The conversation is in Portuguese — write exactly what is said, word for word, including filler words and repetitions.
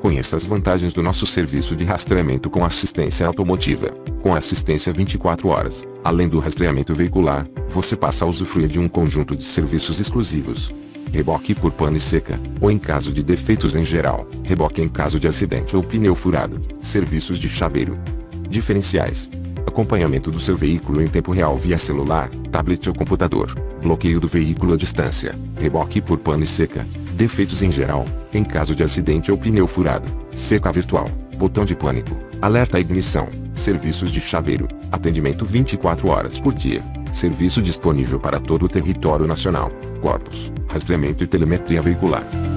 Conheça as vantagens do nosso serviço de rastreamento com assistência automotiva. Com assistência vinte e quatro horas, além do rastreamento veicular, você passa a usufruir de um conjunto de serviços exclusivos. Reboque por pane seca, ou em caso de defeitos em geral, reboque em caso de acidente ou pneu furado, serviços de chaveiro. Diferenciais: acompanhamento do seu veículo em tempo real via celular, tablet ou computador, bloqueio do veículo à distância, reboque por pane seca, defeitos em geral, em caso de acidente ou pneu furado, seca virtual, botão de pânico, alerta ignição, serviços de chaveiro, atendimento vinte e quatro horas por dia, serviço disponível para todo o território nacional, corpos, rastreamento e telemetria veicular.